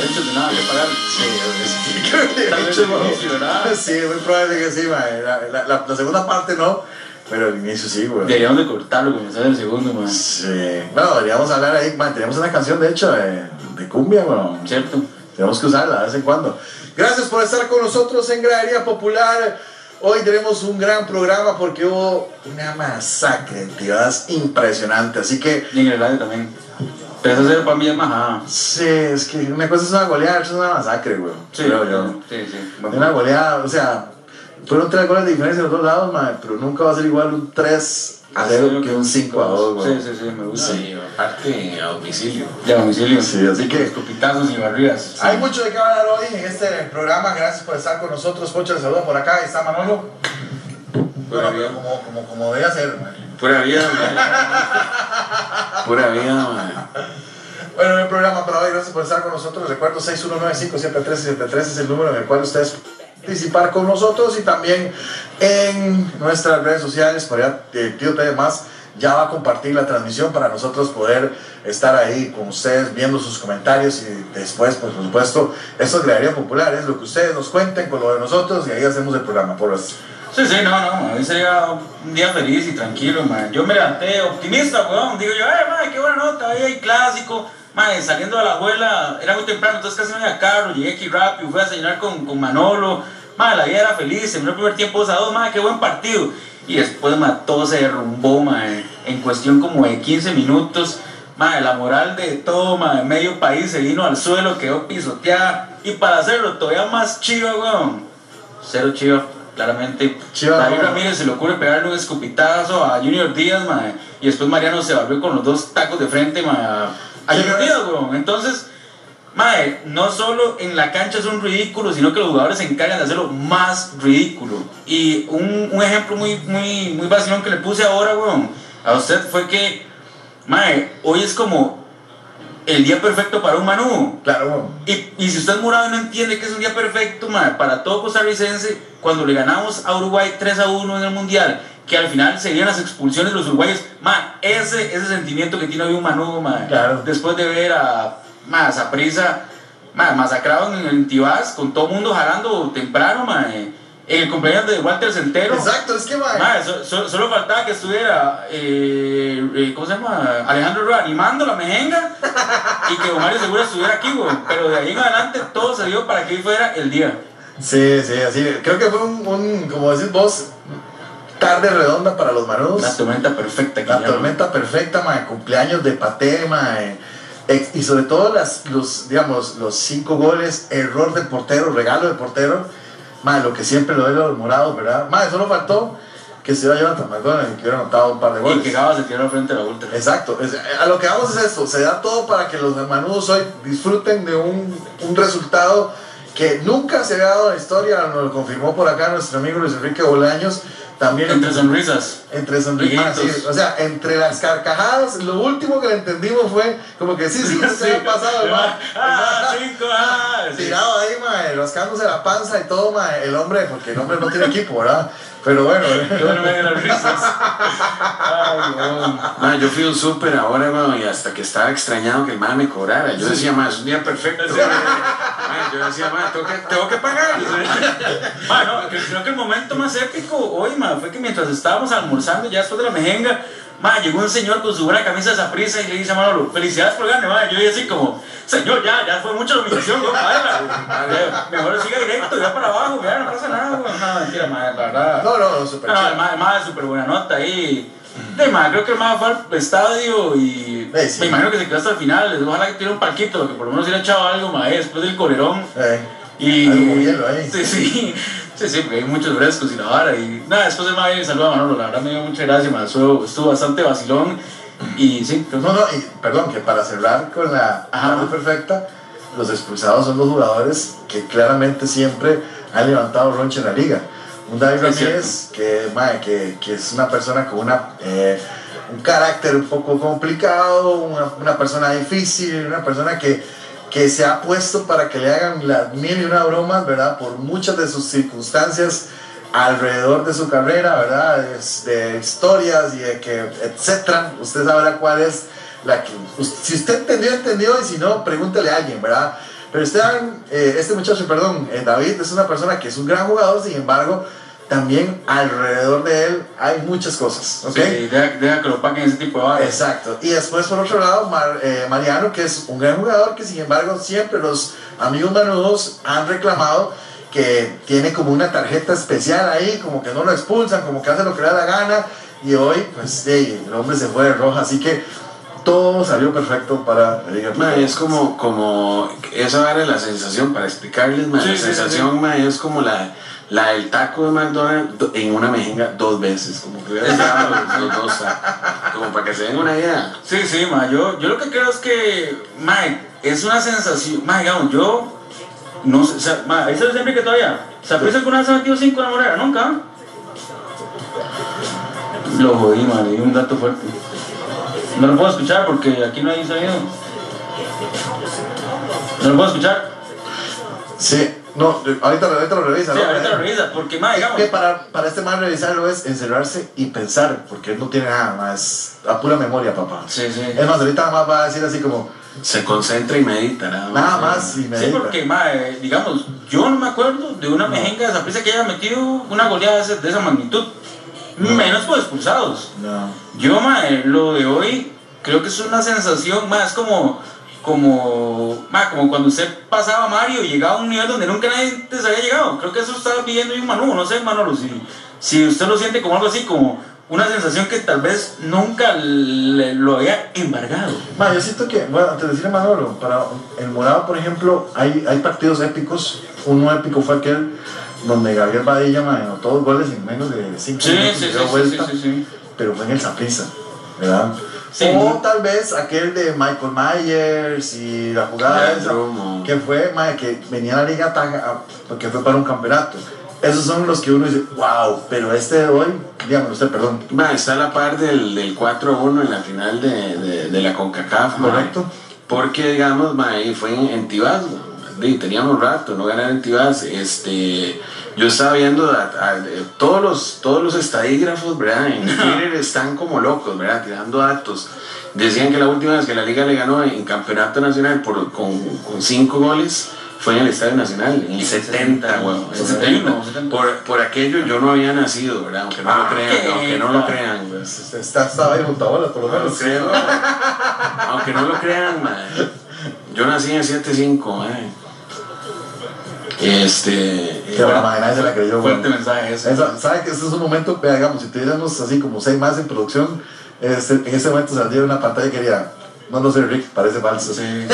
derechos de nada que pagar. Sí, Tal vez el inicio, ¿verdad? Sí, muy probable que sí, mae. La segunda parte no, pero el inicio sí, güey. Deberíamos de cortarlo, comenzar el segundo, man. Sí, bueno, deberíamos hablar ahí, man. Tenemos una canción, de hecho, de cumbia, bueno. ¿Cierto? Tenemos que usarla de vez en cuando. Gracias por estar con nosotros en Gradería Popular. Hoy tenemos un gran programa porque hubo una masacre de entidades impresionante. Así que. Y en el radio también. Pero eso para mí es majada. Sí, es que una cosa es una goleada, otra es una masacre, güey. Sí, creo yo. Sí. Una goleada, o sea, fueron 3 goles de diferencia en los dos lados, man, pero nunca va a ser igual un 3-0 que un 5-2, güey. Sí, me gusta. Sí, aparte a domicilio. De domicilio. Sí, así que. Escopitazos y barridas. Sí. Hay mucho de qué hablar hoy en este programa. Gracias por estar con nosotros. Pocho, le saluda por acá. Ahí está Manolo. Bueno, pero como debe ser, man. Pura vida, man. Pura vida, man. Bueno, el programa para hoy, gracias por estar con nosotros. Les recuerdo 619-573-73 es el número en el cual ustedes pueden participar con nosotros y también en nuestras redes sociales. Por allá, Tío T más ya va a compartir la transmisión para nosotros poder estar ahí con ustedes viendo sus comentarios y después, pues por supuesto, esto es Gradería Popular, es lo que ustedes nos cuenten con lo de nosotros y ahí hacemos el programa. Por eso. Sí, no, hoy sería un día feliz y tranquilo, man. Yo me levanté optimista, weón. Digo yo, man, qué buena nota, ahí hay clásico. Man, saliendo de la abuela, era muy temprano, entonces casi no había carro. Llegué aquí rápido, fui a desayunar con Manolo. Man, la vida era feliz, terminó el primer tiempo 2-2, man, qué buen partido. Y después, man, todo se derrumbó, man, en cuestión como de 15 minutos. Man, la moral de todo, man, medio país se vino al suelo, quedó pisoteada. Y para hacerlo todavía más chiva, weón. Cero chiva. Claramente, David Ramírez se le ocurre pegarle un escupitazo a Junior Díaz, mae, y después Mariano se volvió con los 2 tacos de frente, mae, a Junior Díaz, weón. Entonces, mae, no solo en la cancha es un ridículo, sino que los jugadores se encargan de hacerlo más ridículo. Y un ejemplo muy vacilón que le puse ahora, weón, a usted fue que, mae, hoy es como el día perfecto para un Manu. Claro, bueno. Y si usted es morado y no entiende que es un día perfecto, man, para todo costarricense, cuando le ganamos a Uruguay 3-1 en el Mundial, que al final serían las expulsiones de los uruguayos, man, ese sentimiento que tiene hoy un Manu, man, claro. Después de ver a Saprissa masacrado en Tibás, con todo el mundo jalando temprano, man, en el cumpleaños de Walter Centeno. Exacto, es que man, solo faltaba que estuviera ¿cómo se llama? Alejandro Roa animando la mejenga y que Mario Segura estuviera aquí, güey. Pero de ahí en adelante todo se dio para que hoy fuera el día. Sí, así. Creo que fue como decís vos, tarde redonda para los manudos. La tormenta perfecta. La tormenta perfecta, man, cumpleaños de Paté, man. Y sobre todo los 5 goles, error del portero, regalo del portero. Man, lo que siempre lo de los morados, ¿verdad? Man, solo faltó que se iba Jonathan McDonald y que hubiera anotado un par de goles. Y que Gaba se tiró frente a la ultra. Exacto. A lo que vamos es esto. Se da todo para que los manudos hoy disfruten de un resultado que nunca se había dado en la historia. Nos lo confirmó por acá nuestro amigo Luis Enrique Bolaños. También entre sonrisas. Entre sonrisas. Sí, o sea, entre las carcajadas, lo último que le entendimos fue como que sí, se había pasado, tirado ahí, mae, rascándose la panza y todo, mae, el hombre, porque el hombre no tiene equipo, ¿verdad? Pero bueno, yo no me di las risas. Ay, no. Yo fui a un súper ahora, bueno, y hasta que estaba extrañado que el man me cobrara. Yo decía, man, es un día perfecto. Yo decía, man, tengo que pagar. No, creo que el momento más épico hoy, man, fue que mientras estábamos almorzando, ya después de la mejenga, man, llegó un señor con su buena camisa de Saprissa y le dice a Manolo, felicidades por ganar, man. Yo dije así como, señor, ya fue mucha dominación, ¿no? Mejor siga directo, ya para abajo, ya no pasa nada, güey. No, mentira, man, la verdad. No, súper chido. El man, súper buena nota ahí. Creo que el man fue al estadio y sí. Me imagino que se quedó hasta el final. Ojalá que tuviera un parquito, que por lo menos hubiera echado algo, man, después del colerón. Y algo hielo ahí. Sí, porque hay muchos frescos y la vara. Y nada, después el man saluda a Manolo. La verdad me dio muchas gracias, man. Estuvo bastante vacilón. Y sí, creo que... y perdón, que para cerrar con la tarde perfecta, los expulsados son los jugadores que claramente siempre han levantado roncha en la liga. Un David Ramírez que es una persona con un carácter un poco complicado, una persona difícil, una persona que se ha puesto para que le hagan las 1001 bromas, ¿verdad? Por muchas de sus circunstancias alrededor de su carrera, ¿verdad? De historias y de que, etcétera. Usted sabrá cuál es la que... Si usted entendió, y si no, pregúntele a alguien, ¿verdad? Pero este muchacho, perdón, David, es una persona que es un gran jugador, sin embargo, también alrededor de él hay muchas cosas, ¿ok? Sí, deja que lo paguen ese tipo de varas. Exacto. Y después, por otro lado, Mariano, que es un gran jugador, que sin embargo siempre los amigos manudos han reclamado que tiene como una tarjeta especial ahí, como que no lo expulsan, como que hace lo que le da la gana, y hoy, pues, el hombre se fue de roja, así que todo salió perfecto para la Liga. Es como esa era la sensación, para explicarles, la sensación es como la del taco de McDonald's en una mejenga 2 veces, como que hubiera estado los 2 como para que se den una idea. Sí, yo lo que creo es que, es una sensación, digamos, yo no sé, o sea, ahí se lo siempre que todavía, ¿Saprissa alguna vez ha metido 5 en la Morera? Nunca. Lo jodí, le di un dato fuerte. No lo puedo escuchar porque aquí no hay sonido. ¿No lo puedo escuchar? Sí, no, ahorita lo revisa. Sí, ¿no? ahorita lo revisa, porque digamos. Que para este man revisarlo es encerrarse y pensar, porque él no tiene nada más, a pura memoria, papá. Sí. Es más, ahorita más va a decir así como. Se concentra y medita, nada más y medita. Sí, porque, digamos, yo no me acuerdo de una mejenga de Saprissa que haya metido una goleada de esa magnitud. No. Menos por expulsados. No. Yo, lo de hoy, creo que es una sensación más como cuando usted pasaba a Mario y llegaba a un nivel donde nunca nadie se había llegado. Creo que eso estaba viviendo un Manu, no sé, Manolo, si usted lo siente como algo así, como una sensación que tal vez nunca lo había embargado. Yo siento que, bueno, antes de decirle Manolo, para el Morado, por ejemplo, hay partidos épicos. Uno épico fue aquel donde Gabriel Badilla anotó 2 goles en menos de 5 minutos. Sí. Pero fue en el Saprissa, ¿verdad? Sí. O tal vez aquel de Michael Myers y la jugada esa, que fue, que venía a la liga porque fue para un campeonato. Esos son los que uno dice, wow, pero este de hoy, dígame usted, perdón. Está a la par del 4-1 en la final de la CONCACAF. Correcto. Porque, digamos, fue en Tibás, teníamos rato no ganar en Tibás. Yo estaba viendo todos los estadígrafos, ¿verdad? En Twitter están como locos, ¿verdad? Tirando datos. Decían que la última vez que la Liga le ganó en Campeonato Nacional con 5 goles fue en el Estadio Nacional, en el 70, weón. 71. Por aquello yo no había nacido, ¿verdad? Aunque no lo crean. Estaba ahí junto a bolas, por lo menos. Aunque no lo crean, man. Yo nací en el 75, Qué buena madre, nadie se la creyó. Fuerte mensaje eso. ¿Sabe que este es un momento, digamos, si tuviéramos así como 6 más en producción, en ese momento saldría una pantalla que diría, no sé, Rick, parece falso. Sí.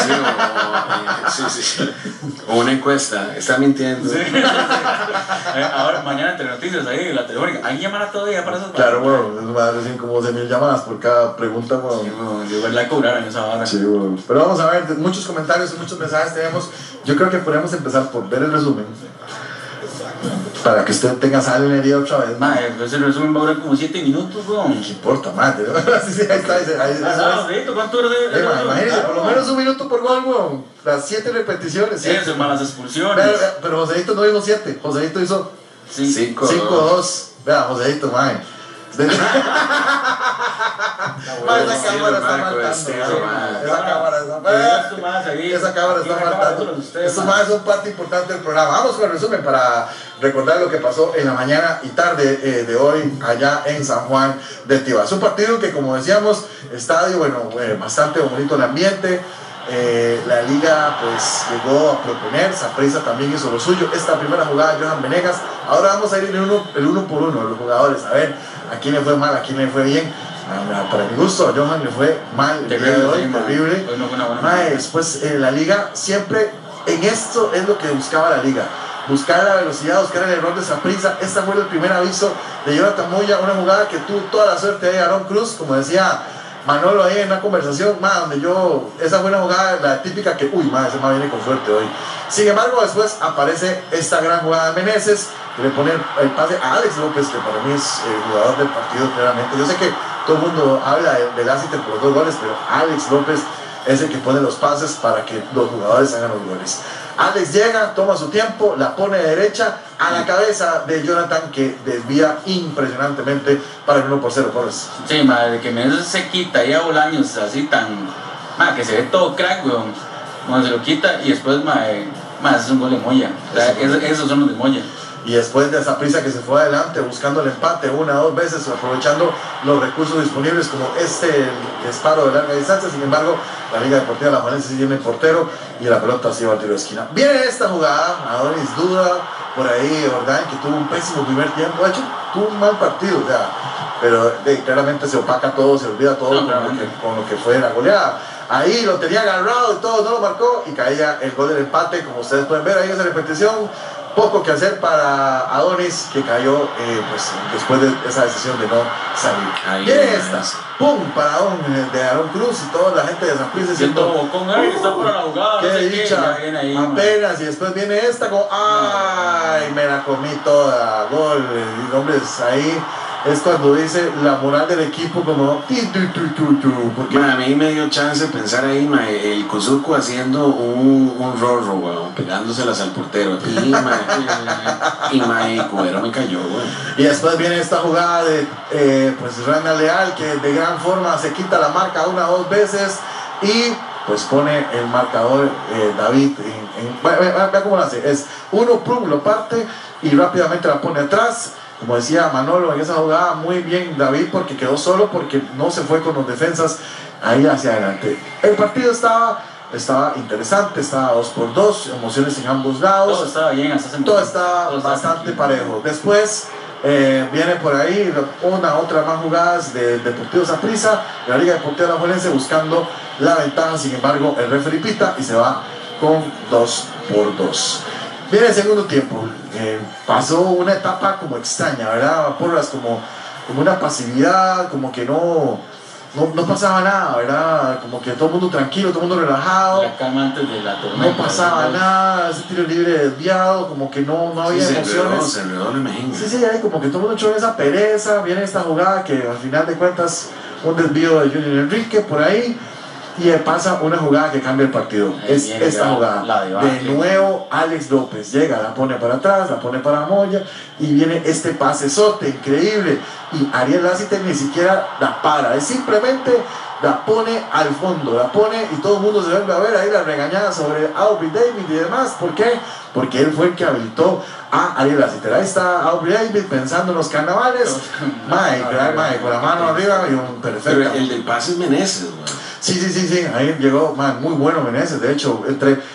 O una encuesta, está mintiendo. Sí. Ahora, mañana entre noticias ahí, la telefónica, ¿hay llamadas todavía para esas? Claro, bueno, va a decir como 12.000 llamadas por cada pregunta, Sí, yo la cobraron esa hora. Sí, pero vamos a ver, muchos comentarios y muchos mensajes tenemos. Yo creo que podemos empezar por ver el resumen. Para que usted tenga sal en herida otra vez. Pues el resumen va a durar como 7 minutos, weón. ¿Qué importa, madre? Sí, ahí está. ¿Cuánto dura de imagínese, por lo menos 1 minuto por gol, weón. Las 7 repeticiones. Eso, más las expulsiones. Pero Joséito no hizo 7. Joséito hizo 5-2. Vea, Joséito, madre. Esa cámara está faltando. Estos más son parte importante del programa. Vamos con el resumen para recordar lo que pasó en la mañana y tarde de hoy allá en San Juan de Tibás. Un partido que, como decíamos, estadio, bastante bonito el ambiente. La liga pues llegó a proponer, Saprissa también hizo lo suyo. Esta primera jugada de Johan Venegas. Ahora vamos a ir el uno por uno de los jugadores, a ver a quién le fue mal, a quién le fue bien. Para mi gusto, a Johan le fue mal el día de hoy, terrible. Después la liga siempre, en esto es lo que buscaba la liga, buscar la velocidad, buscar el error de Saprissa. Este fue el primer aviso de Jonathan Moya, una jugada que tuvo toda la suerte de Aaron Cruz, como decía Manolo ahí en una conversación, donde esa fue una jugada, la típica que, ese man viene con suerte hoy. Sin embargo, después aparece esta gran jugada de Meneses, que le pone el pase a Alex López, que para mí es el jugador del partido claramente. Yo sé que todo el mundo habla de Lassiter por los 2 goles, pero Alex López es el que pone los pases para que los jugadores hagan los goles. Alex llega, toma su tiempo, la pone de derecha a la cabeza de Jonathan, que desvía impresionantemente para el 1-0, Torres. Sí, madre, que Meneses se quita y a Bolaños así tan... que se ve todo crack, weón. Cuando se lo quita y después, mae, es un gol de Moya. O sea, esos son los de Moya. Y después de esa prisa que se fue adelante buscando el empate una o dos veces, aprovechando los recursos disponibles como este disparo de larga distancia. Sin embargo, la Liga Deportiva de Alajuelense sí tiene el portero y la pelota se va al tiro de esquina. Viene esta jugada, Adonis duda por ahí, Ordain, que tuvo un pésimo primer tiempo, de hecho tuvo un mal partido, o sea, pero claramente se opaca todo, se olvida todo con lo que fue la goleada. Ahí lo tenía agarrado y todo, no lo marcó y caía el gol del empate, como ustedes pueden ver ahí en esa repetición. Poco que hacer para Adonis, que cayó pues, después de esa decisión de no salir. Viene esta, ¡pum! Para de Aaron Cruz y toda la gente de San Luis diciendo con él, está para la jugada, qué no sé dicha, qué, ahí, apenas, y después viene esta como ¡ay! Me la comí toda, gol. Y hombres, ahí es cuando dice la moral del equipo como porque a mí me dio chance de pensar ahí, el Cosuco haciendo un rorro, weón, pegándoselas al portero y Cubero me cayó, weón. Y después viene esta jugada de pues Rana Leal, que de gran forma se quita la marca una o dos veces y pues pone el marcador David vea cómo lo hace, es uno, plum, lo parte y rápidamente la pone atrás. Como decía Manolo en esa jugada, muy bien David, porque quedó solo, porque no se fue con los defensas ahí hacia adelante. El partido estaba interesante, estaba 2-2, emociones en ambos lados. Todo estaba bien, todo estaba bastante parejo. Después viene por ahí otra más jugadas de Deportivo Saprissa, de la Liga Deportiva de Alajuelense buscando la ventaja. Sin embargo, el referee pita y se va con 2-2. Viene el segundo tiempo, pasó una etapa como extraña, ¿verdad? Porras, como una pasividad, como que no pasaba nada, ¿verdad? Como que todo el mundo tranquilo, todo el mundo relajado. La calma antes de la tormenta. No pasaba nada, ese tiro libre desviado, como que no había emociones. Se enredó el mejengue. Sí, ahí como que todo el mundo echó en esa pereza. Viene esta jugada que al final de cuentas, un desvío de Junior Enrique por ahí. Y pasa una jugada que cambia el partido. Es esta jugada. De nuevo Alex López llega, la pone para atrás, la pone para Moya y viene este pasesote increíble. Y Ariel Lacite ni siquiera la para, es simplemente la pone al fondo, la pone y todo el mundo se vuelve a ver ahí la regañada sobre Aubrey David y demás. ¿Por qué? Porque él fue el que habilitó a Ariel Lacite. Ahí está Aubrey David pensando en los carnavales. Mike, con la mano arriba y un perfecto. Pero el del pase es Meneses, güey. Sí, ahí llegó, muy bueno Meneses, de hecho,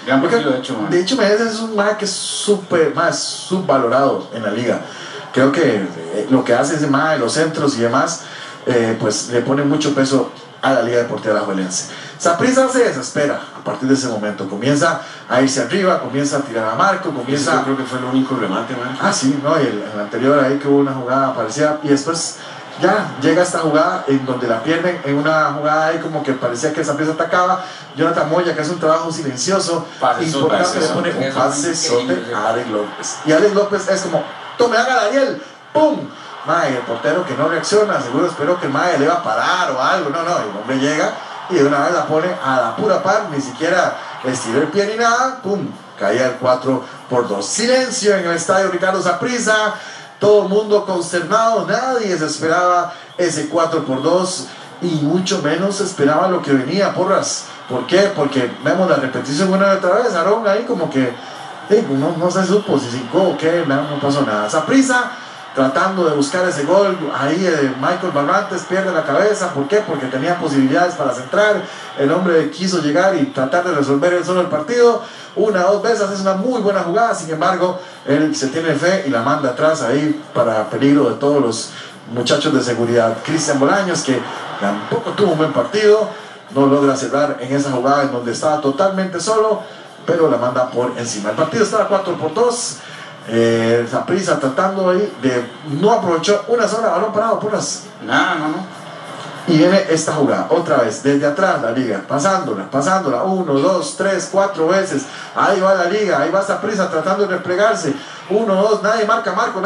de hecho Meneses es un que es súper, subvalorado en la liga. Creo que lo que hace ese los centros y demás, pues le pone mucho peso a la Liga Deportiva Alajuelense. Saprissa se desespera a partir de ese momento, comienza a irse arriba, comienza a tirar a Marco, yo creo que fue el único remate, Marco. Sí, no, y el anterior ahí que hubo una jugada parecida y después ya llega esta jugada en donde la pierden en una jugada ahí como que parecía que Saprissa atacaba. Jonathan Moya, que hace un trabajo silencioso, importante, le pone un pasesote a Alex López. Y Alex López es como, tome, haga Daniel, ¡pum! El portero que no reacciona, seguro esperó que el le iba a parar o algo. No, el hombre llega y de una vez la pone a la pura par, ni siquiera estiró el pie ni nada, ¡pum! Caía el 4-2. Silencio en el estadio Ricardo Saprissa. Todo el mundo consternado, nadie se esperaba ese 4-2 y mucho menos esperaba lo que venía, Porras. ¿Por qué? Porque vemos la repetición una y otra vez, Aarón ahí como que no se supo si cincó o qué, no pasó nada. Saprissa tratando de buscar ese gol, ahí Michael Barrantes pierde la cabeza. ¿Por qué? Porque tenía posibilidades para centrar, el hombre quiso llegar y tratar de resolver él solo el partido. Una o dos veces es una muy buena jugada, sin embargo él se tiene fe y la manda atrás ahí para peligro de todos los muchachos de seguridad. Cristian Bolaños, que tampoco tuvo un buen partido, no logra cerrar en esa jugada en donde estaba totalmente solo, pero la manda por encima. El partido estaba 4-2. Saprissa tratando ahí no aprovechó una sola balón parado, Porras. No. Y viene esta jugada, otra vez, desde atrás la liga, pasándola, 1, 2, 3, 4 veces, ahí va la liga, ahí va Saprissa tratando de replegarse, 1, 2, nadie marca Marco,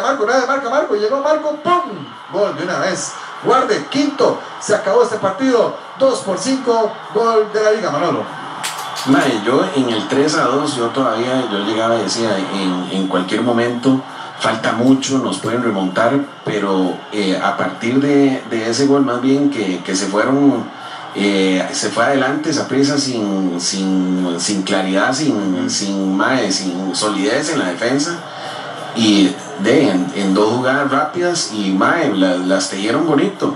y llegó Marco, ¡pum! Gol de una vez, guarde, quinto, se acabó este partido, 2-5, gol de la liga, Manolo. Yo en el 3-2, yo llegaba y decía, en cualquier momento, falta mucho, nos pueden remontar, pero a partir de ese gol más bien que se fueron se fue adelante Saprissa sin claridad, sin solidez en la defensa, y en 2 jugadas rápidas y las tejeron bonito.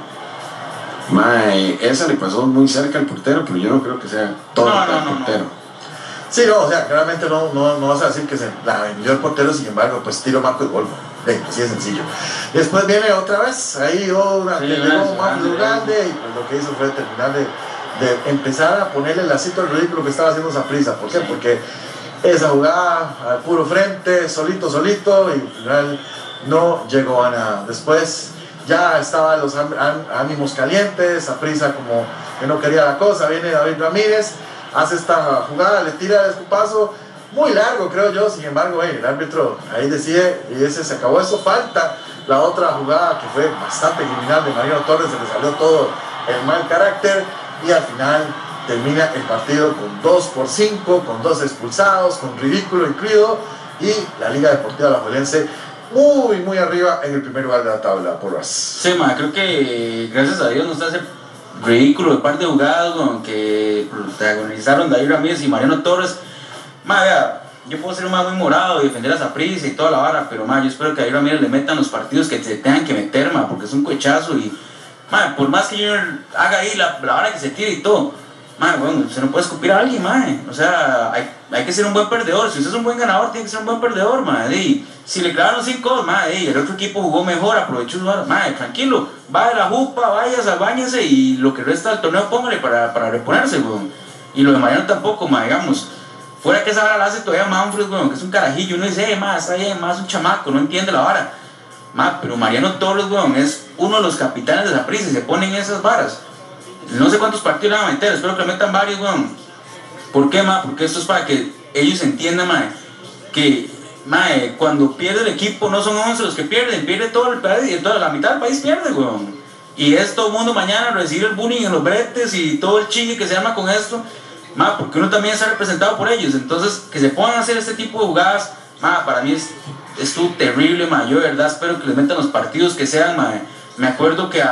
Esa le pasó muy cerca al portero, pero yo no creo que sea todo el portero. Sí, no, o sea, claramente no vas a decir que se la vendió el portero, sin embargo, pues tiro marco y gol. Así de sencillo. Después viene otra vez, ahí una que llegó más grande, y pues lo que hizo fue terminar de empezar a ponerle lacito al ridículo que estaba haciendo Saprissa. ¿Por qué? Porque esa jugada al puro frente, solito, y al final no llegó a nada. Después ya estaban los ánimos calientes, Saprissa como que no quería la cosa, viene David Ramírez, hace esta jugada, le tira el escupazo, muy largo creo yo, sin embargo el árbitro ahí decide y ese se acabó eso. Falta la otra jugada que fue bastante criminal de Mariano Torres, se le salió todo el mal carácter y al final termina el partido con 2-5, con 2 expulsados, con ridículo incluido, y la Liga Deportiva Alajuelense muy arriba en el primer lugar de la tabla, Porras. Sí, creo que gracias a Dios no está ese ridículo de par de jugadas que protagonizaron David Ramírez y Mariano Torres. Vea, yo puedo ser un muy morado y defender a Saprissa y toda la vara, pero yo espero que a David Ramírez le metan los partidos que se tengan que meter, porque es un cohechazo y por más que yo haga ahí la vara que se tire y todo, bueno, se no puede escupir a alguien, o sea, hay que ser un buen perdedor. Si usted es un buen ganador, tiene que ser un buen perdedor, y si le clavaron 5 el otro equipo jugó mejor, aprovechó su vara, tranquilo, va de la jupa, vaya, báñese y lo que resta del torneo póngale para reponerse, y lo de Mariano tampoco, digamos, fuera que esa vara la hace todavía Manfred, que es un carajillo, uno dice, está bien, es un chamaco, no entiende la vara, pero Mariano Torres, es uno de los capitanes de Saprissa y se ponen esas varas. No sé cuántos partidos le van a meter, espero que le metan varios, ¿Por qué, Porque esto es para que ellos entiendan, que cuando pierde el equipo no son 11 los que pierden, pierde todo el país, toda la mitad del país pierde, y es todo el mundo mañana recibe el bullying en los bretes y todo el chingue que se arma con esto, porque uno también está representado por ellos. Entonces que se pongan a hacer este tipo de jugadas, para mí es terrible, yo de verdad espero que les metan los partidos que sean, me acuerdo que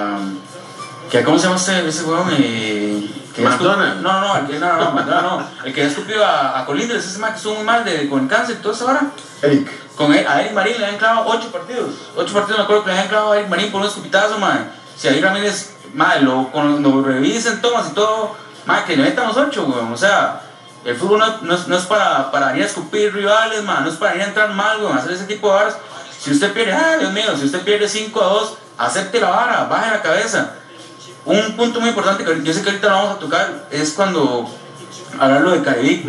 ¿cómo se llama ese huevón? McDonald's. No, el que escupió a Colindres, ese que estuvo muy mal con el cáncer y todo eso ahora. Eric. A Eric Marín le habían clavado 8 partidos. 8 partidos me acuerdo que le habían clavado a Eric Marín por un escupitazo, Si a David Ramírez, lo revisen, tomas y todo, que le metan los 8, weón. O sea, el fútbol no es para ir a escupir rivales, no es para ir a entrar mal, weón, hacer ese tipo de varas. Si usted pierde, Dios mío, si usted pierde 5-2, acepte la vara, baje la cabeza. Un punto muy importante que yo sé que ahorita lo vamos a tocar es cuando hablar lo de Carevic,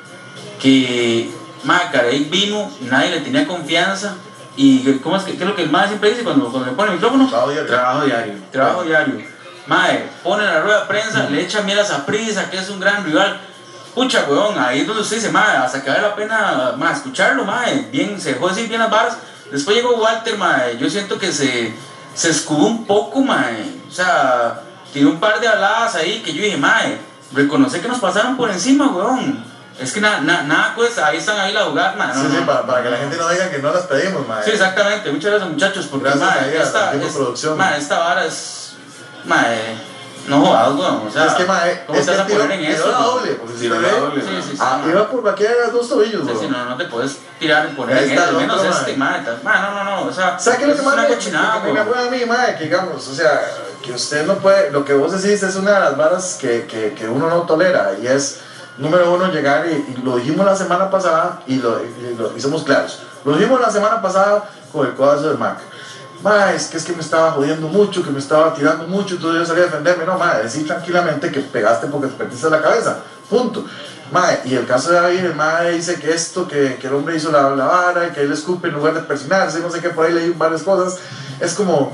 que Carevic vino, nadie le tenía confianza y ¿qué es lo que el siempre dice cuando le pone el micrófono? Trabajo diario. Pone la rueda de prensa, le echa miel a Saprissa, que es un gran rival. Pucha, weón, ahí es donde usted dice, hasta que vale la pena escucharlo, bien, se dejó decir bien las varas. Después llegó Walter, yo siento que se escudó un poco, o sea, tiene un par de habladas ahí que yo dije, reconocer que nos pasaron por encima, weón. Es que nada cuesta, ahí están ahí la jugada, sí, para que la gente no diga que no las pedimos, Sí, exactamente, muchas gracias muchachos, porque esta vara es, no jodas, weón, o sea, es que, ¿cómo te vas a poner en eso? Doble, Sí. Iba por cualquiera de los 2 tobillos, sí, no te puedes tirar y poner en eso, al menos no, o sea, ¿sabes qué es lo que más una cochinada, me acuerda a mí, que digamos, o sea, que usted no puede, lo que vos decís es una de las varas que uno no tolera, y es, número 1, llegar, y lo dijimos la semana pasada, y somos claros, lo dijimos la semana pasada con el codazo del Mac. Es que me estaba jodiendo mucho, que me estaba tirando mucho, entonces yo salí a defenderme. No, decir tranquilamente que pegaste porque te perdiste la cabeza, punto. Y el caso de David, el dice que que el hombre hizo la vara, que él escupe en lugar de persinarse, no sé qué, por ahí leí varias cosas. Es como,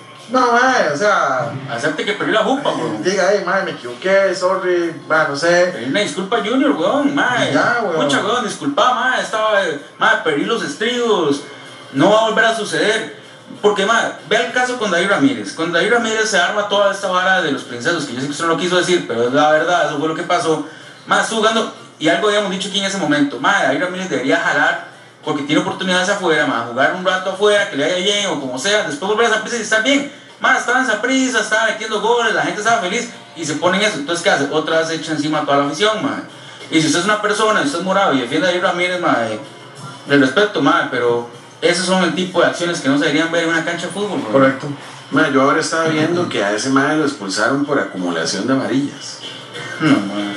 o sea, acepte que perdí la jupa, weón. Diga, me equivoqué, sorry, no sé. Pedí una disculpa, Junior, weón, Mucha, weón, disculpa, perdí los estribos, no va a volver a suceder. Porque, vea el caso con David Ramírez. Con David Ramírez se arma toda esta vara de los princesos, que yo sé que usted no lo quiso decir, pero es la verdad, eso fue lo que pasó. Estuvo jugando, y algo habíamos dicho aquí en ese momento, David Ramírez debería jalar, porque tiene oportunidades afuera, jugar un rato afuera, que le vaya bien, o como sea, después volver a Saprissa y estar bien. Estaba en Saprissa, estaba metiendo goles, la gente estaba feliz, y se ponen eso. Entonces, ¿qué hace? Otra vez se echa encima a toda la afición, mae. Y si usted es una persona, usted es morado y defiende a David Ramírez, mae, le respeto, mae, pero esos son el tipo de acciones que no se deberían ver en una cancha de fútbol, mae. Correcto. Mae, yo ahora estaba viendo que a ese mae lo expulsaron por acumulación de amarillas. No, mae.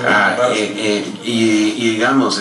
Y digamos,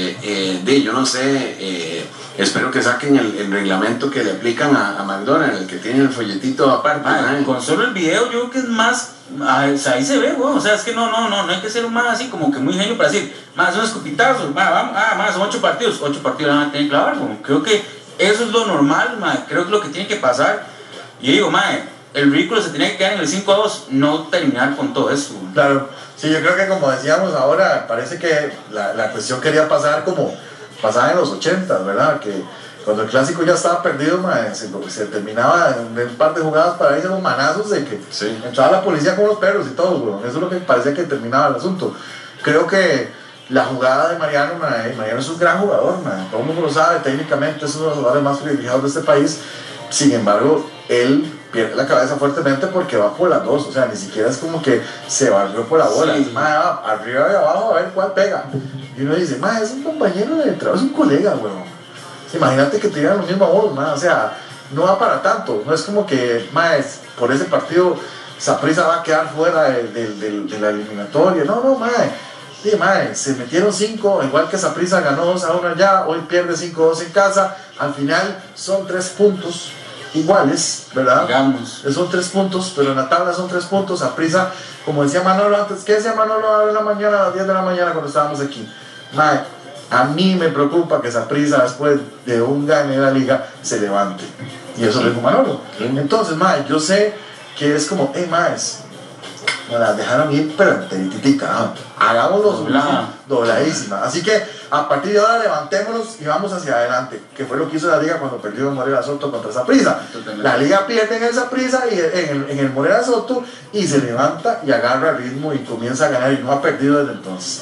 yo no sé, espero que saquen el reglamento que le aplican a McDonald's, el que tiene el folletito aparte. Mae, con solo el video yo creo que es más, o sea, ahí se ve, güey, o sea, es que no hay que ser un más así como que muy genio para decir, más son escupitazos, más son 8 partidos van a tener que clavar, güey. Creo que eso es lo normal, mae, creo que es lo que tiene que pasar. Y yo digo, mae, el ridículo se tenía que quedar en el 5-2, no terminar con todo eso, güey. Claro, sí, yo creo que como decíamos ahora, parece que la cuestión quería pasar como pasaba en los 80, ¿verdad? Que cuando el clásico ya estaba perdido, mae, se terminaba en un par de jugadas para irse los manazos de que sí. Entraba la policía con los perros y todo, güey. Eso es lo que parecía que terminaba el asunto. Creo que la jugada de Mariano, Mariano es un gran jugador, mae. Todo el mundo lo sabe, técnicamente es uno de los jugadores más privilegiados de este país. Sin embargo, él pierde la cabeza fuertemente porque va por las dos, o sea, ni siquiera es como que se barrió por la bola, sí. es más arriba y abajo a ver cuál pega. Y uno dice, mae, es un compañero de trabajo, es un colega, weón. Imagínate que te digan lo mismo a vos, mae, o sea, no va para tanto, no es como que, mae, por ese partido Saprissa va a quedar fuera de la eliminatoria, no, mae. Sí, mae, se metieron 5, igual que Saprissa ganó 2-1 allá, hoy pierde 5-2 en casa, al final son 3 puntos iguales, ¿verdad? Digamos. Son 3 puntos, pero en la tabla son 3 puntos. Saprissa, como decía Manolo antes, ¿qué decía Manolo en la mañana, a las 10 de la mañana cuando estábamos aquí? Mae, a mí me preocupa que Saprissa después de un gane de la liga se levante. Y eso lo dijo Manolo. Entonces, mae, yo sé que es como, maes, me las dejaron ir, pero enterititica, hagámoslo dobladísima. Así que a partir de ahora levantémonos y vamos hacia adelante, que fue lo que hizo la liga cuando perdió Morera Soto contra Saprissa. La liga pierde en el Saprissa y en el Morera Soto y se levanta y agarra ritmo y comienza a ganar y no ha perdido desde entonces.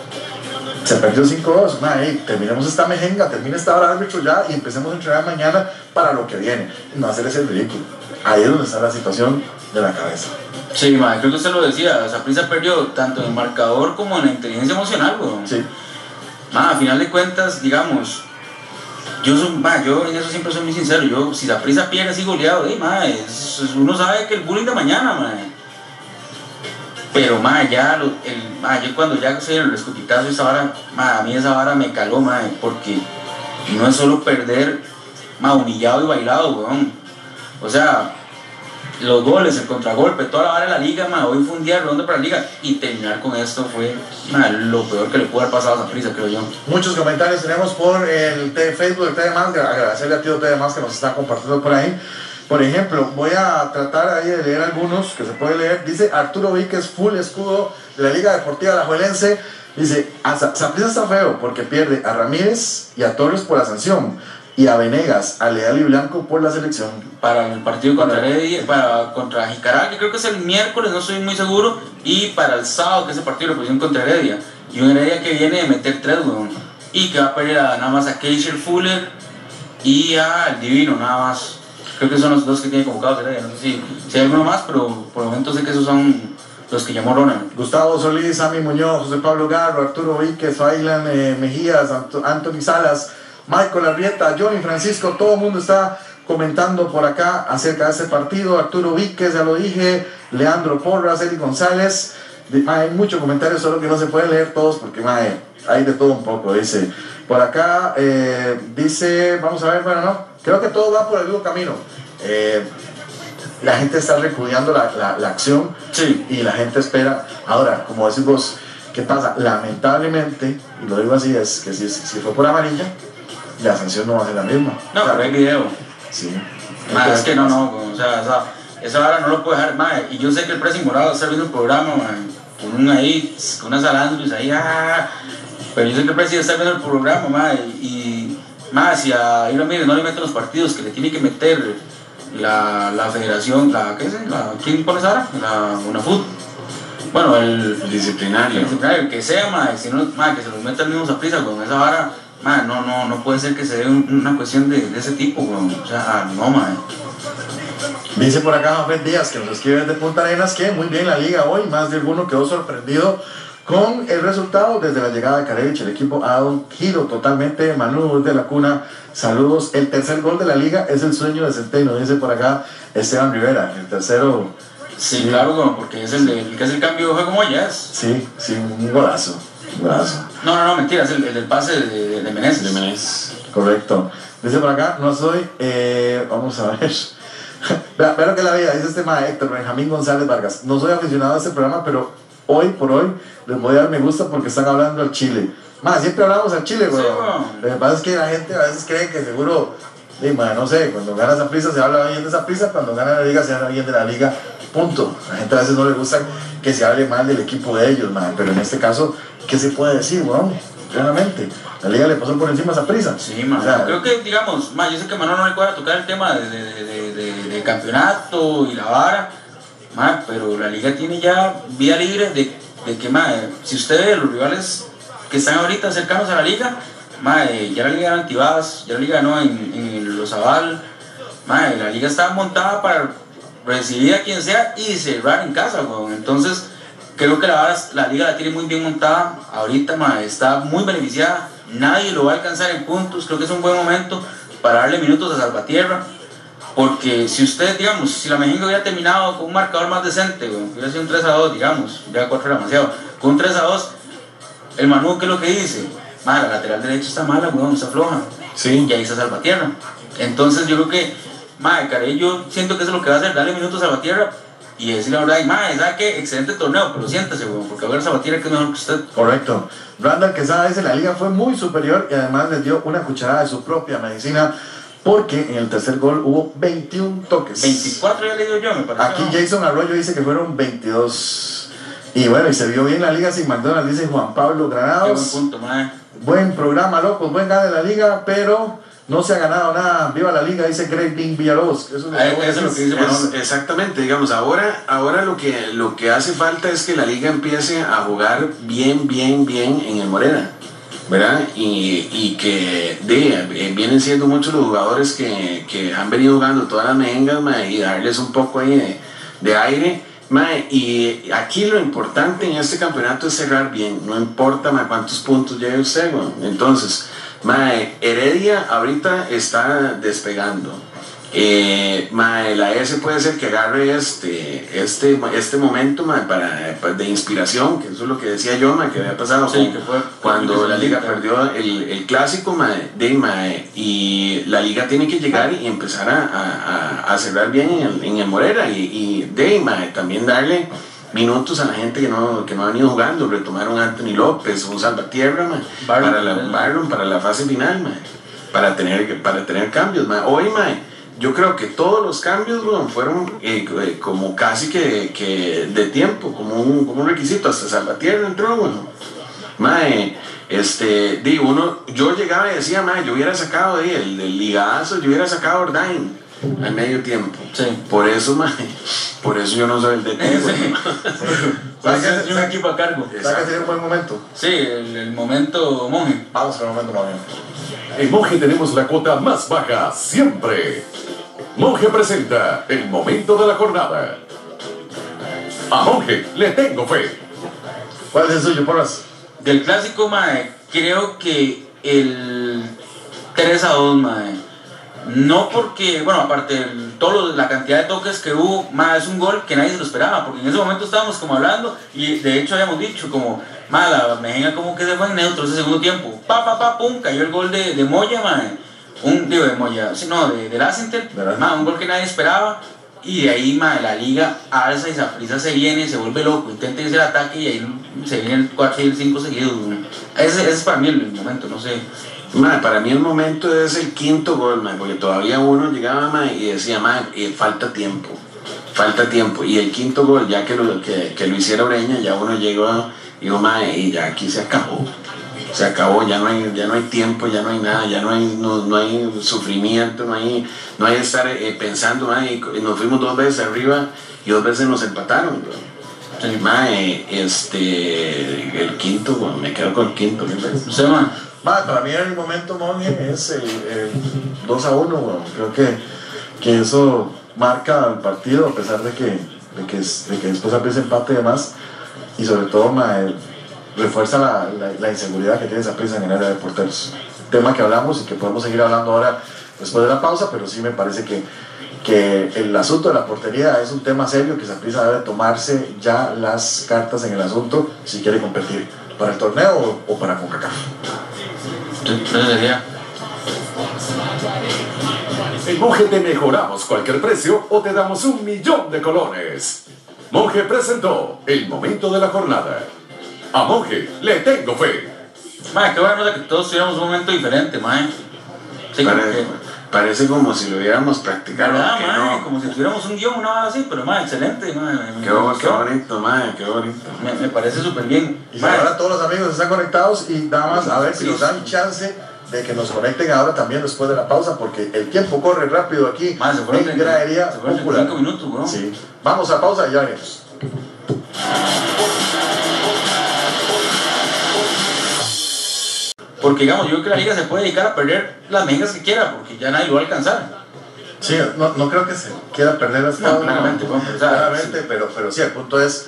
Se perdió 5-2, terminemos esta mejenga, termina esta hora de árbitro ya y empecemos a entrenar mañana para lo que viene, no hacer ese ridículo. Ahí es donde está la situación de la cabeza. Sí, mae, creo que usted lo decía, Saprissa perdió tanto en el marcador como en la inteligencia emocional, güey. Sí. A final de cuentas, digamos, yo en eso siempre soy muy sincero, si Saprissa pierde así goleado, uno sabe que el bullying de mañana, mae. Pero yo cuando ya soy en el escupitazo, esa vara, a mí esa vara me caló, porque no es solo perder, humillado y bailado, weón. O sea, los goles, el contragolpe, toda la vara de la liga, hoy fue un día redondo para la liga y terminar con esto fue lo peor que le pudo haber pasado a Saprissa, creo yo. Muchos comentarios tenemos por el Facebook de TDMás, agradecerle a tío TDMás que nos está compartiendo por ahí. Por ejemplo, voy a tratar ahí de leer algunos que se puede leer. Dice Arturo Víquez, full escudo de la Liga Deportiva Alajuelense. Dice, Saprissa está feo porque pierde a Ramírez y a Torres por la sanción y a Venegas, a Leal y Blanco por la selección. Para el partido contra Heredia, contra Jicaral, que creo que es el miércoles, no estoy muy seguro, y para el sábado, que es el partido de la posición contra Heredia. Y un Heredia que viene de meter 3, weón, y que va a perder nada más a Keisher Fuller y al Divino, nada más. Creo que son los 2 que tiene convocados Heredia, no sé si hay alguno más, pero por el momento sé que esos son los que llamó Ronald. Gustavo Solís, Sammy Muñoz, José Pablo Garro, Arturo Víquez, Failan Mejías, Anthony Salas, Michael Arrieta, Johnny Francisco, todo el mundo está comentando por acá acerca de este partido. Arturo Víquez, ya lo dije, Leandro Porras, Eli González. Hay muchos comentarios, solo que no se pueden leer todos porque hay de todo un poco, dice. Por acá dice, vamos a ver, bueno, no, creo que todo va por el mismo camino. La gente está repudiando la acción, sí, y la gente espera. Ahora, como decís vos, ¿qué pasa? Lamentablemente, y lo digo así, es que si fue por amarilla, la sanción no va a ser la misma. No, o sea, pero hay video. Sí. Es que no, o sea, esa vara no lo puede dejar, y yo sé que el pressing morado está viendo el programa, con una salandris ahí, pero yo sé que el pressing está viendo el programa, y si a Ira Mírez no le meten los partidos que le tiene que meter la federación, ¿quién pone esa vara? La UNAFUT. Bueno, el disciplinario, que sea, si no, que se los meta el mismo Saprissa con esa vara. No puede ser que se dé una cuestión de ese tipo, o sea, no, Dice por acá Jafet Díaz, que nos escribe desde Punta Arenas, que muy bien la liga hoy, más de alguno quedó sorprendido con el resultado desde la llegada de Karevich. El equipo ha dado un giro totalmente. Manu desde la cuna, saludos. El tercer gol de la liga es el sueño de Centeno, dice por acá Esteban Rivera. El tercero. Sí, claro, porque es el que hace el cambio de juego como ya es. Sí, un golazo. Un golazo. No, mentira, es el del pase de Meneses. De Meneses. Correcto. Dice por acá, no soy. Vamos a ver. Vea lo que la vida, dice este maestro Héctor Benjamín González Vargas. No soy aficionado a este programa, pero hoy por hoy les voy a dar me gusta porque están hablando al Chile. Siempre hablamos al Chile, güey. Sí, lo que pasa es que la gente a veces cree que seguro, no sé, cuando gana Saprissa se habla bien de Saprissa, cuando gana la liga se habla bien de la liga, punto. A la gente a veces no le gusta que se hable mal del equipo de ellos, pero en este caso, ¿qué se puede decir, güey? Claramente, la liga le pasó por encima a Saprissa. Sí, o sea, creo que, digamos, yo sé que a Manuel no le puede tocar el tema de campeonato y la vara, pero la liga tiene ya vía libre de que, si ustedes, los rivales que están ahorita cercanos a la liga, ya la liga ganó en Tibás, ya la liga ganó en Los Aval, la liga está montada para recibir a quien sea y cerrar en casa, güey. Entonces, creo que la liga la tiene muy bien montada, ahorita está muy beneficiada, nadie lo va a alcanzar en puntos, creo que es un buen momento para darle minutos a Salvatierra, porque si usted, digamos, si la Mejenga hubiera terminado con un marcador más decente, hubiera sido un 3-2, digamos, ya 4 era demasiado, con un 3-2, el Manu, ¿qué es lo que dice? La lateral derecha está mala, está floja, sí. Y ahí está Salvatierra, entonces yo creo que, Carey, yo siento que eso es lo que va a hacer, darle minutos a Salvatierra, y decirle la verdad, ¿sabe qué? Excelente torneo, pero siéntese, porque a ver Salvatierra que es mejor que usted. Correcto. Randall Quesada dice, la liga fue muy superior y además les dio una cucharada de su propia medicina, porque en el tercer gol hubo 21 toques. 24 ya le digo yo, me parece. Aquí Jason Arroyo dice que fueron 22. Y bueno, y se vio bien la liga sin McDonald's, dice Juan Pablo Granados. Qué buen punto, Buen programa, locos, buen gane de la liga, pero no se ha ganado nada. Viva la liga, dice Greg Bing Villalobos. Eso es lo que dice Manolo. Exactamente, digamos, ahora lo que hace falta es que la liga empiece a jugar bien en el Morena, ¿verdad? Y que vienen siendo muchos los jugadores que han venido jugando todas las mejengas, y darles un poco ahí de aire. Y aquí lo importante en este campeonato es cerrar bien, no importa cuántos puntos lleve usted, entonces Heredia ahorita está despegando, la S puede ser que agarre este momento de inspiración, que eso es lo que decía yo, que había pasado cuando la liga perdió el clásico, y la liga tiene que llegar y empezar a cerrar bien en el Morera y también darle minutos a la gente que no ha venido jugando, retomar un Anthony López, un Salvatierra, para la fase final, para tener cambios. Hoy, yo creo que todos los cambios fueron como casi que de tiempo, como un requisito. Hasta Salvatierra entró, yo llegaba y decía, yo hubiera sacado el ligadazo, yo hubiera sacado a Ordain al medio tiempo. Sí. Por eso yo no soy el DT. Es un equipo a cargo. ¿Sabes que sería un buen momento? Sí, el momento Monje. Vamos con el momento Monje. En Monje tenemos la cuota más baja siempre. Monje presenta el momento de la jornada. A Monje le tengo fe. ¿Cuál es el suyo, Porras? Del clásico, creo que el 3-2, no porque, aparte de la cantidad de toques que hubo, es un gol que nadie se lo esperaba, porque en ese momento estábamos como hablando, y de hecho habíamos dicho como, la Mejenga como que se fue en neutro ese segundo tiempo, pum, cayó el gol de Moya, de Moya, sí, no, de Lacentel, un gol que nadie esperaba, y de ahí, la liga alza y Saprissa se viene, se vuelve loco, intenta irse al ataque y ahí se viene el 4 y el 5 seguidos. Ese es para mí el momento, no sé. Para mí el momento es el quinto gol, porque todavía uno llegaba y decía, falta tiempo, y el quinto gol, ya que lo hiciera Ureña, ya uno llegó y dijo, y ya aquí se acabó, ya no hay tiempo, ya no hay nada, ya no hay sufrimiento, no hay estar pensando, y nos fuimos 2 veces arriba y 2 veces nos empataron, sí. El quinto, me quedo con el quinto, para mí el momento Monje es el 2-1, creo que eso marca el partido, a pesar de que después apriesa empate y demás, y sobre todo refuerza la inseguridad que tiene Saprissa en el área de porteros. Tema que hablamos y que podemos seguir hablando ahora después de la pausa, pero sí me parece que el asunto de la portería es un tema serio, que Saprissa debe tomarse ya las cartas en el asunto si quiere competir para el torneo o para CONCACAF. En Monje te mejoramos cualquier precio o te damos 1.000.000 de colones. Monje presentó el momento de la jornada. A Monje le tengo fe. Mae, qué buena nota que todos tuviéramos un momento diferente, mae. Sí, parece como si lo hubiéramos practicado. No. Como si tuviéramos un guión, una hora así, pero mae, excelente, mae. Qué bonito, mae, qué bonito. Me parece súper bien. Y ahora todos los amigos están conectados y nada más a ver si nos dan chance de que nos conecten ahora también después de la pausa, porque el tiempo corre rápido aquí en Gradería Popular. 5 minutos, bro. Sí. Vamos a pausa y ya venimos. Porque digamos, yo creo que la liga se puede dedicar a perder las megas que quiera, porque ya nadie lo va a alcanzar. Sí, no creo que se quiera perder las claramente, pero sí, el punto es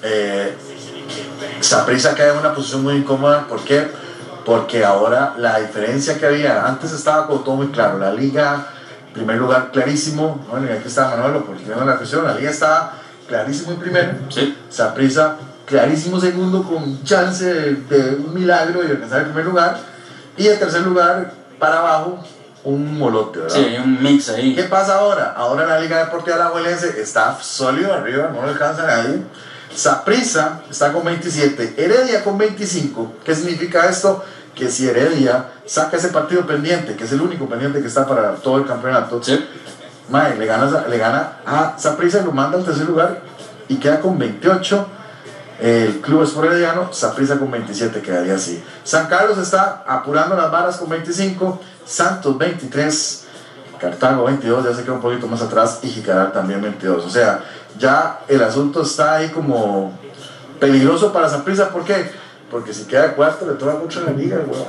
Saprissa cae en una posición muy incómoda. ¿Por qué? Porque ahora la diferencia que había, antes estaba como todo muy claro, la liga, primer lugar clarísimo, bueno, y aquí está Manuelo, porque tiene la cuestión, la liga estaba clarísimo en primero, sí. Saprissa clarísimo segundo, con chance de un milagro de alcanzar el primer lugar, y el tercer lugar para abajo, un molote, ¿verdad? Sí, un mix ahí. ¿Qué pasa ahora? Ahora la Liga Deportiva Alajuelense está sólido arriba, no le alcanza a nadie. Saprissa está con 27, Heredia con 25. ¿Qué significa esto? Que si Heredia saca ese partido pendiente, que es el único pendiente que está para todo el campeonato, sí. Mae, le gana a Saprissa y lo manda al tercer lugar y queda con 28. El Club Sport Herediano, Saprissa con 27, quedaría así. San Carlos está apurando las varas con 25, Santos 23, Cartago 22, ya se queda un poquito más atrás, y Jicaral también 22. O sea, ya el asunto está ahí como peligroso para Saprissa. ¿Por qué? Porque si queda cuarto le toca mucho en la liga, weón.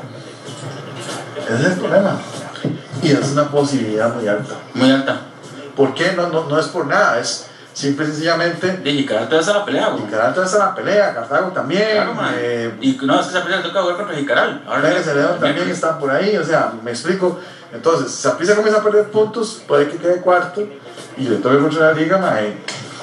Ese es el problema. Y es una posibilidad muy alta. Muy alta. ¿Por qué? No es por nada, es simple y sencillamente. Y Jicaral todavía está en la pelea, güey. Jicaral todavía está en la pelea, Cartago también. Claro, y no, es que Saprissa le toca jugar contra Jicaral. Pérez Celedón también está por ahí, o sea, me explico. Entonces, Saprissa comienza a perder puntos, puede que quede cuarto y le toque contra la liga, mae.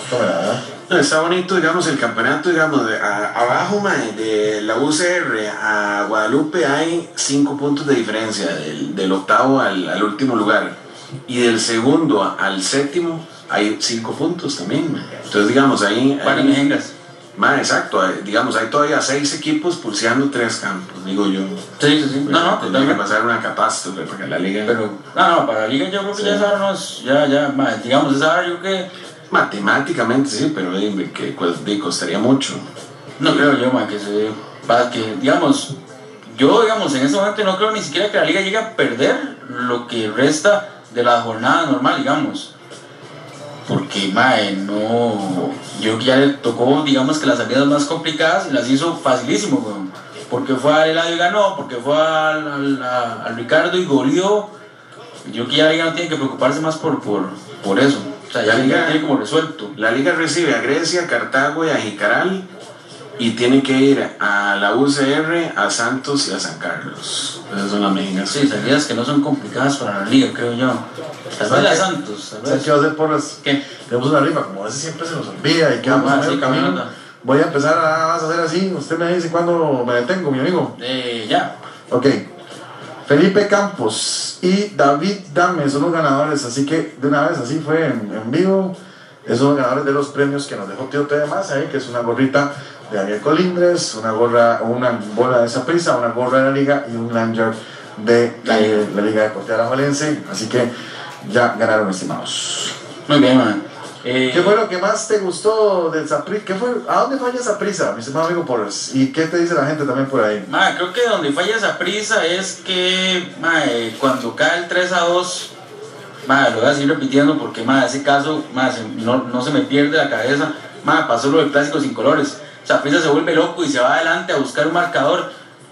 Está bonito, digamos, el campeonato, digamos, abajo, mae, de la UCR a Guadalupe hay 5 puntos de diferencia, del octavo al último lugar, y del segundo al séptimo hay 5 puntos también, mae. Entonces, digamos, ahí mae, exacto, digamos, hay todavía 6 equipos pulseando 3 campos, digo yo. Sí. No, tendría que pasar una catástrofe porque la liga. Pero, para la liga yo creo que ya esa no es, mae, digamos, esa yo creo que matemáticamente sí, pero que costaría mucho. No creo yo, man, que digamos, yo digamos en ese momento no creo ni siquiera que la liga llegue a perder lo que resta de la jornada normal, digamos. Porque, mae, no, yo ya le tocó, digamos, que las salidas más complicadas y las hizo facilísimo, weón. Porque fue al Eladio y ganó, porque fue al Ricardo y goleó. Yo creo que ya la liga no tiene que preocuparse más por eso. O sea, ya la liga tiene como resuelto. La liga recibe a Grecia, Cartago y a Jicaral, y tiene que ir a la UCR, a Santos y a San Carlos. Esas son las megas. Sí, salidas que no son complicadas para la liga, creo yo. Tal vez a Santos. ¿Sabes qué va a hacer por las? ¿Qué? Tenemos una rima, como a veces siempre se nos olvida y quedamos en medio camino. Voy a empezar a hacer así. Usted me dice cuándo me detengo, mi amigo. Ya. Ok. Felipe Campos y David Dame son los ganadores, así que de una vez así fue en vivo. Esos son los ganadores de los premios que nos dejó Tío T de más ahí, que es una gorrita de Daniel Colindres, una bola de Saprissa, una gorra de la liga y un lanyard de la Liga Deportiva Alajuelense. Así que ya ganaron, estimados. Muy bien, man. ¿Qué fue lo que más te gustó del Saprissa? ¿A dónde falla Saprissa, mi estimado amigo Porras? ¿Y qué te dice la gente también por ahí? Creo que donde falla Saprissa es que cuando cae el 3-2, lo voy a seguir repitiendo porque ese caso no se me pierde la cabeza. Pasó lo del clásico sin colores. Saprissa se vuelve loco y se va adelante a buscar un marcador,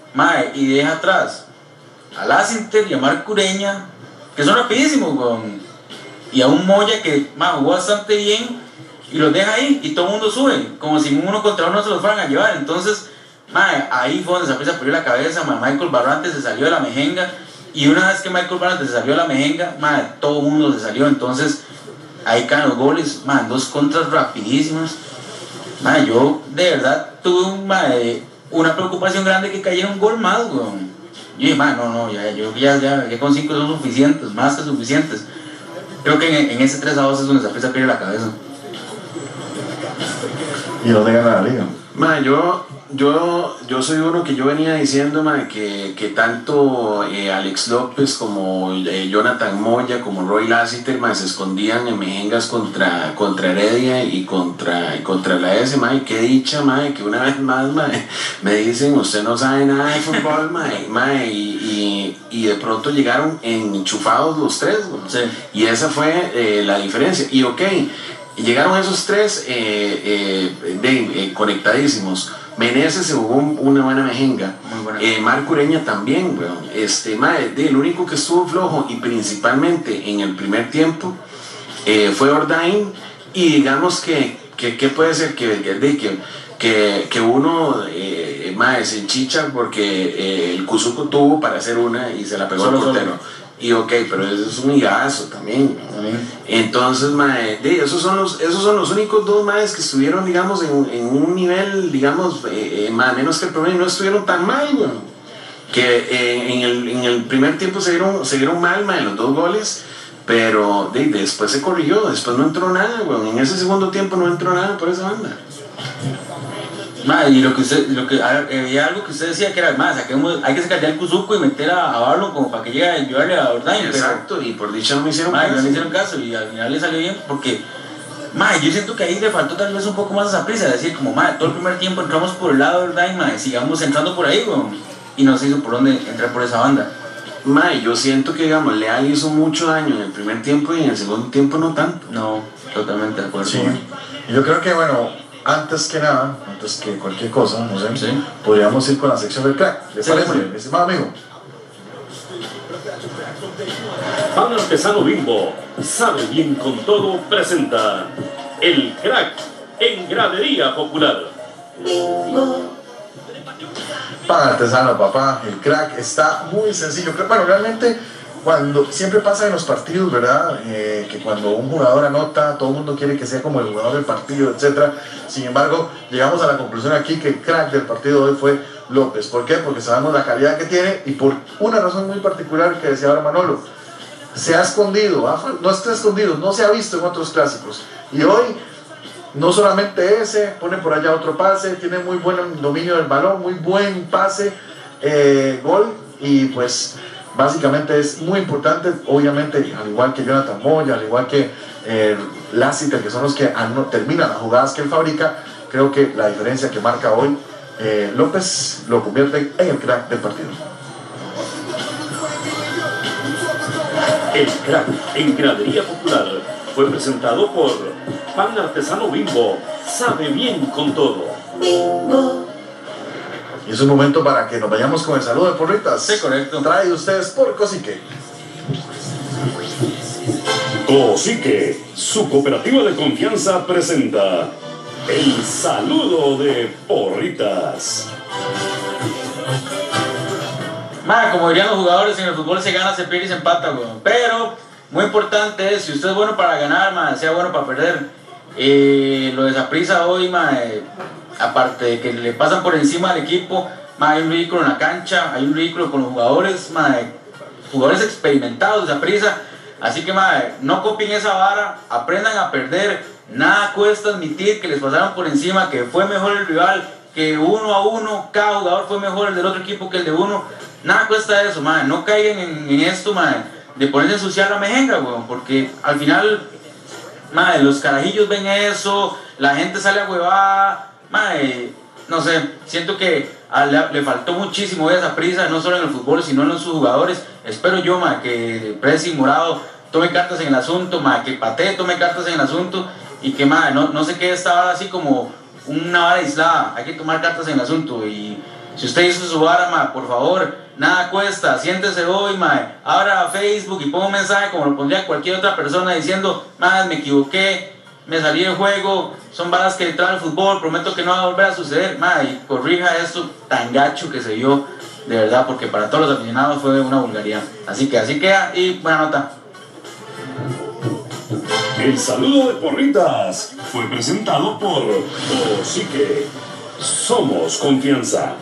y deja atrás a Lacinter y a Marc Ureña, que son rapidísimos, weón. y a un Moya que jugó bastante bien y los deja ahí y todo el mundo sube, como si uno contra uno se los fueran a llevar. Entonces, ahí fue donde Saprissa perdió la cabeza. Michael Barrantes se salió de la mejenga, y una vez que Michael Barrantes se salió de la mejenga, todo el mundo se salió. Entonces ahí caen los goles, dos contras rapidísimas. Yo de verdad tuve una preocupación grande que cayera un gol más, weón. Yo dije, ya con 5 son suficientes, más que suficientes. Creo que en ese 3-2 es donde Saprissa pierde la cabeza. ¿Y dónde gana la liga? Yo soy uno que yo venía diciendo que tanto Alex López como Jonathan Moya como Roy Lassiter se escondían en mejengas contra Heredia y contra la S. Qué dicha, que una vez más me dicen, usted no sabe nada de fútbol, y de pronto llegaron enchufados los tres, sí. Y esa fue la diferencia. Y llegaron esos tres conectadísimos. Meneses se jugó una buena mejenga. Marco Ureña también, weón. El único que estuvo flojo y principalmente en el primer tiempo fue Ordain. Y digamos que puede ser que uno se enchicha porque el Cuzuco tuvo para hacer una y se la pegó al portero. Y pero eso es un higazo también. Entonces, esos son los únicos dos que estuvieron, digamos, en un nivel, digamos, menos que el promedio, no estuvieron tan mal, que en el primer tiempo se vieron mal, en los 2 goles, pero después se corrigió, después no entró nada, en ese segundo tiempo no entró nada por esa banda. Y había algo que usted decía que era hay que sacar ya el Cuzuco y meter a Barlow como para que llegue a ayudarle a Ordain. Exacto, y por dicha no me hicieron caso. No me hicieron caso y al final le salió bien porque yo siento que ahí le faltó tal vez un poco más a Saprissa, decir como todo el primer tiempo entramos por el lado de Ordain, sigamos entrando por ahí, y no se hizo por dónde entrar por esa banda. Yo siento que, digamos, Leal hizo mucho daño en el primer tiempo y en el segundo tiempo no tanto. No, totalmente de acuerdo. Sí. Yo creo que, antes que nada, antes que cualquier cosa, no sé, sí, podríamos ir con la sección del crack. ¿Les parece, estimado amigo? Pan Artesano Bimbo, sabe bien con todo, presenta el crack en Gradería Popular. Pan artesano, papá, el crack está muy sencillo. Realmente siempre pasa en los partidos, ¿verdad? Que cuando un jugador anota, todo el mundo quiere que sea como el jugador del partido, etc. Sin embargo, llegamos a la conclusión aquí que el crack del partido de hoy fue López. ¿Por qué? Porque sabemos la calidad que tiene y por una razón muy particular que decía ahora Manolo. Se ha escondido, no está escondido, no se ha visto en otros clásicos. Y hoy, no solamente ese, pone por allá otro pase, tiene muy buen dominio del balón, muy buen pase, gol, y pues básicamente es muy importante, obviamente, al igual que Jonathan Moya, al igual que Lassiter, que son los que terminan las jugadas que él fabrica. Creo que la diferencia que marca hoy López lo convierte en el crack del partido. El crack en Gradería Popular fue presentado por Pan Artesano Bimbo, sabe bien con todo. Y es un momento para que nos vayamos con el saludo de porritas. Sí, correcto. Trae ustedes por Cosique. Cosique, su cooperativa de confianza, presenta el saludo de porritas. Como dirían los jugadores, en el fútbol se gana, se pierde y se empata, pero muy importante es, si usted es bueno para ganar, sea bueno para perder. Lo de Saprissa hoy, aparte de que le pasan por encima al equipo, hay un ridículo en la cancha, hay un ridículo con los jugadores, jugadores experimentados de Saprissa. Así que no copien esa vara, aprendan a perder. Nada cuesta admitir que les pasaron por encima, que fue mejor el rival, que 1-1 cada jugador fue mejor el del otro equipo que el de uno. Nada cuesta eso, no caigan en esto, de ponerse a ensuciar la mejenga, porque al final, los carajillos ven eso, la gente sale a huevada, no sé, siento que le faltó muchísimo a Saprissa, no solo en el fútbol, sino en sus jugadores. Espero yo, que Presi Morado tome cartas en el asunto, que Paté tome cartas en el asunto, y que no se quede esta vara así como una vara aislada. Hay que tomar cartas en el asunto, y Si usted hizo su vara, ma, por favor, nada cuesta, siéntese hoy, ma, abra Facebook y ponga un mensaje como lo pondría cualquier otra persona diciendo, ma, me equivoqué, me salí del juego, son varas que trae el fútbol, prometo que no va a volver a suceder, ma, y corrija esto tan gacho que se vio, de verdad, porque para todos los aficionados fue una vulgaridad. Así queda, y buena nota. El saludo de porritas fue presentado por Osique. Somos confianza.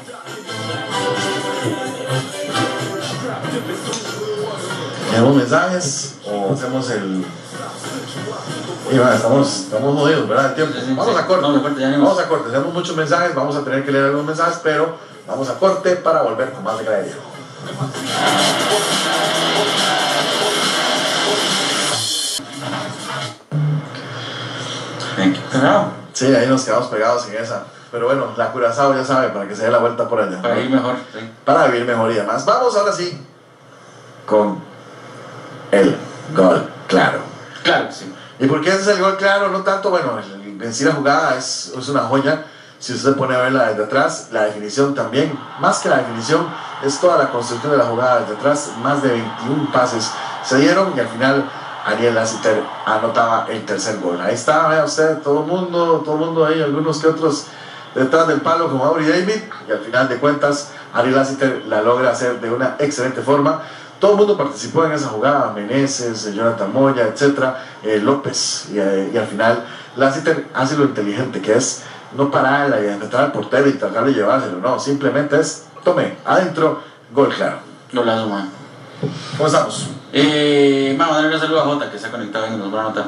¿Tenemos mensajes o hacemos el...? Y bueno, estamos jodidos, ¿verdad? El tiempo. Sí, vamos a corte. Vamos a corte. Tenemos muchos mensajes, vamos a tener que leer algunos mensajes, pero vamos a corte para volver con más de Gradería. Sí, ahí nos quedamos pegados en esa. Pero bueno, la Curazao ya sabe, para que se dé la vuelta por allá. Para ir mejor, sí. Para vivir mejor y demás. Vamos ahora sí con el gol claro. Claro, sí. ¿Y por qué ese es el gol claro? No tanto, bueno, en sí la jugada es una joya. Si usted se pone a verla desde atrás, la definición también, más que la definición, es toda la construcción de la jugada desde atrás. Más de 21 pases se dieron y al final Ariel Lassiter anotaba el tercer gol. Ahí está, vea usted, todo el mundo ahí, algunos que otros detrás del palo como Aubrey David, y al final de cuentas Ariel Lassiter la logra hacer de una excelente forma. Todo el mundo participó en esa jugada, Meneses, Jonathan Moya, etcétera, López, y al final Lassiter hace lo inteligente que es no pararla y entrar al portero y tratar de llevárselo, no, simplemente es tome, adentro, gol claro. Golazo, man. ¿Cómo estamos? Vamos a darle un saludo a Jota que está conectado y nos va a anotar.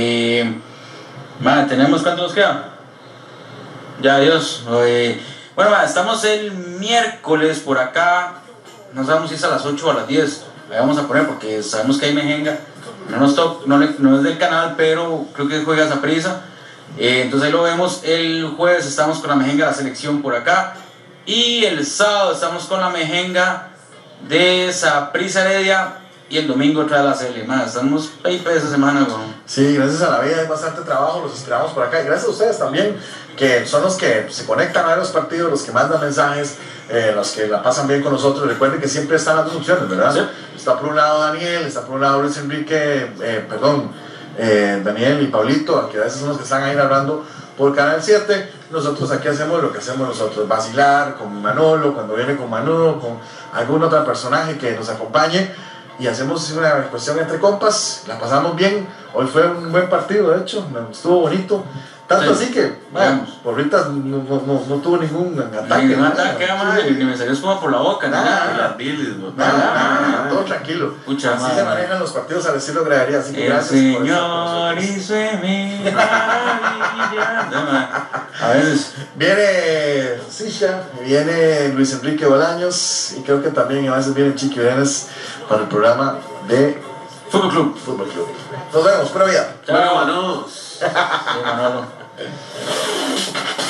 ¿Tenemos cuánto nos queda? Ya, adiós. Bueno, estamos el miércoles por acá. No sabemos si es a las 8 o a las 10. Ahí vamos a poner porque sabemos que hay mejenga. No es del canal, pero creo que juega Saprissa. Entonces ahí lo vemos. El jueves estamos con la mejenga de la selección por acá. Y el sábado estamos con la mejenga de Saprissa Heredia. Y el domingo trae la CL. Estamos ahí para esa semana, ¿no? Sí, gracias a la vida hay bastante trabajo, los esperamos por acá. Y gracias a ustedes también, que son los que se conectan a ver los partidos, los que mandan mensajes, los que la pasan bien con nosotros. Recuerden que siempre están las dos opciones, ¿verdad? Sí. Está por un lado Daniel, está por un lado Luis Enrique, Daniel y Pablito, que a veces son los que están ahí narrando por Canal 7. Nosotros aquí hacemos lo que hacemos nosotros, vacilar con Manolo, cuando viene con Manu, con algún otro personaje que nos acompañe. Y hacemos una cuestión entre compas, la pasamos bien. Hoy fue un buen partido, de hecho, estuvo bonito. Tanto sí, así que, Porritas no tuvo ningún ataque. Ningún ataque, ni me salió espuma por la boca, nada. Todo tranquilo. Pucha, así se manejan los partidos al estilo Gradería, así que gracias. El Señor hizo mi maravilla. A veces. Viene Sisha, viene Luis Enrique Bolaños, y creo que también a veces viene Chiqui Benes para el programa de Fútbol Club. Nos vemos, pura vida. Chao. Bueno, Manolo.